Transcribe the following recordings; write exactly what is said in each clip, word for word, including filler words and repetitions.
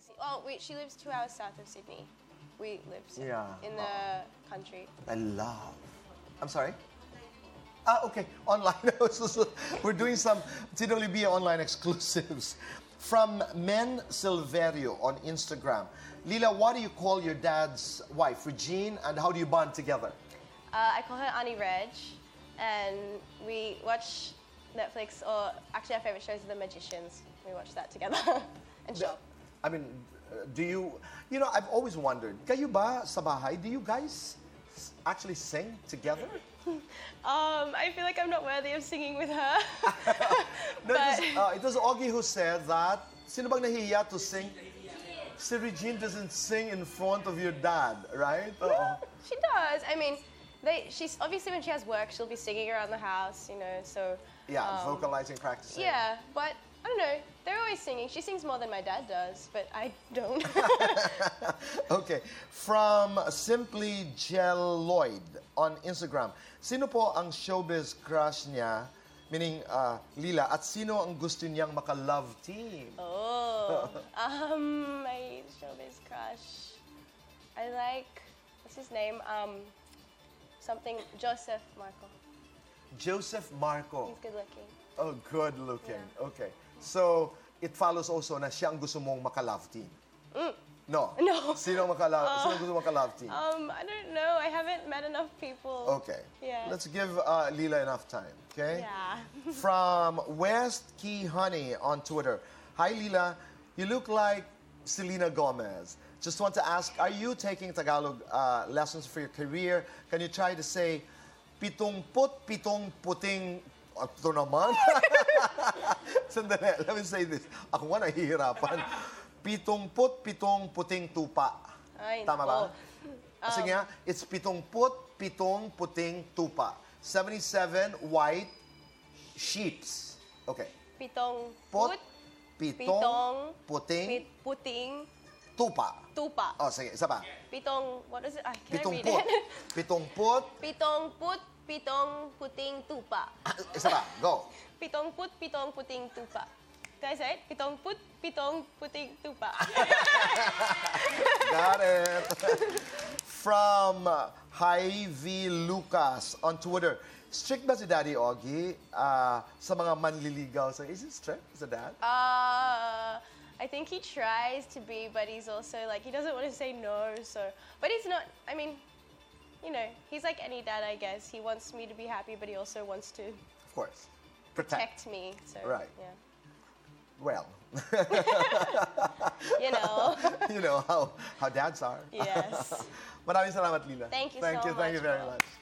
easy. Oh, wait, she lives two hours south of Sydney. We live Yeah. in the uh, country. I love. I'm sorry? Ah, okay. Online. So, so we're doing some T W B online exclusives. From Men Silverio on Instagram. Lila, what do you call your dad's wife, Regine, and how do you bond together? Uh, I call her Auntie Reg, and we watch Netflix, or actually our favorite show is The Magicians. We watch that together and shop. I mean, uh, do you, you know, I've always wondered, kayo ba sa bahay, do you guys s- actually sing together? Um, I feel like I'm not worthy of singing with her. No, But- it, was, uh, it was Augie who said that, sino bang nahihiya to sing? Si Regine doesn't sing in front of your dad, right? Oo. She does. I mean, they. She's obviously when she has work, she'll be singing around the house, you know. So Yeah, um, vocalizing, practicing. yeah, but I don't know. They're always singing. She sings more than my dad does, but I don't. Okay. From Simply Jelloid on Instagram. Sino po ang showbiz crush niya, meaning uh, Lila, at sino ang gusto niyang maka-love team? Oh, um, my showbiz crush. I like, what's his name? Um, something Joseph Marco. Joseph Marco. He's good looking. Oh, good looking. Yeah. Okay. So, it follows also na siya ang gusto mong maka-love team. No. No. Sino maka-love, sino gusto maka-love team? Um, I don't know. I haven't met enough people. Okay. Yeah. Let's give uh, Lila enough time, okay? Yeah. From West Key Honey on Twitter. Hi, Lila. You look like Selena Gomez. Just want to ask, are you taking Tagalog uh, lessons for your career? Can you try to say, pitong put, pitong puting, ito naman? Sandali, let me say this. Ako nga nahihirapan. Pitong put, pitong puting tupa. Ay, Tama ba? nako. Kasi nga, it's pitong put, pitong puting tupa. seventy-seven white sheeps. Okay. Pitong Put, put, pitong, pitong, puting, pit, puting, tupa. tupa. Oh, sige, isa pa. Pitong, what is it? Ah, can Pitong I read put. it? Pitong put. Pitong put, pitong puting tupa. Ah, isa pa, go. Pitong put, pitong puting tupa. Can I say it? Pitong put, pitong puting tupa. Got it. From uh, Hy-V Lucas on Twitter. Strict ba si Daddy Augie uh, sa mga manliligaw? So, is it strict, is the dad? Uh, I think he tries to be, but he's also like, he doesn't want to say no, so. But he's not, I mean, you know, he's like any dad, I guess. He wants me to be happy, but he also wants to Of course. Protect. protect me, so. Right. Yeah. Well, You know. you know how, how dads are. Yes. Maraming salamat, Lila. Thank you thank so you, Thank you much, very Paul. much.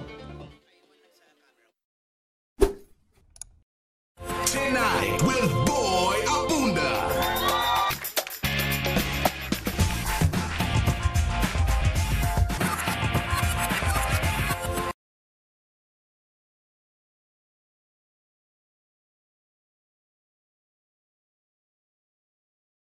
Tonight with